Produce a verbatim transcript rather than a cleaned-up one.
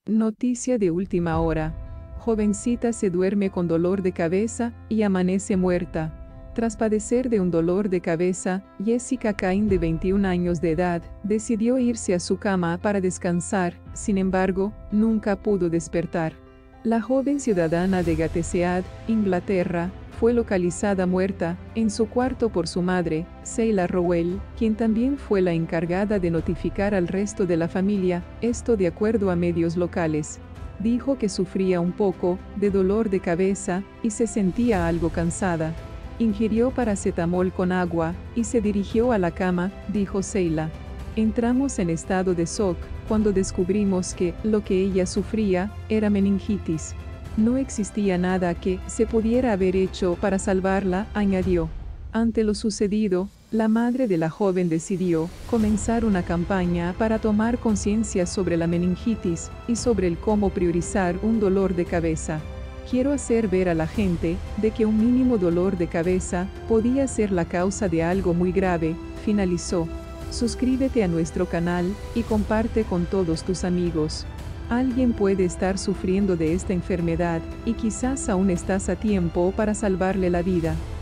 Noticia de última hora. Jovencita se duerme con dolor de cabeza y amanece muerta. Tras padecer de un dolor de cabeza, Jessica Cain, de veintiún años de edad, decidió irse a su cama para descansar, sin embargo, nunca pudo despertar. La joven ciudadana de Gateshead, Inglaterra, fue localizada muerta en su cuarto por su madre, Sheila Rowell, quien también fue la encargada de notificar al resto de la familia, esto de acuerdo a medios locales. Dijo que sufría un poco de dolor de cabeza y se sentía algo cansada. Ingirió paracetamol con agua y se dirigió a la cama, dijo Sheila. Entramos en estado de shock cuando descubrimos que lo que ella sufría era meningitis. No existía nada que se pudiera haber hecho para salvarla, añadió. Ante lo sucedido, la madre de la joven decidió comenzar una campaña para tomar conciencia sobre la meningitis y sobre el cómo priorizar un dolor de cabeza. Quiero hacer ver a la gente de que un mínimo dolor de cabeza podía ser la causa de algo muy grave, finalizó. Suscríbete a nuestro canal y comparte con todos tus amigos. Alguien puede estar sufriendo de esta enfermedad y quizás aún estás a tiempo para salvarle la vida.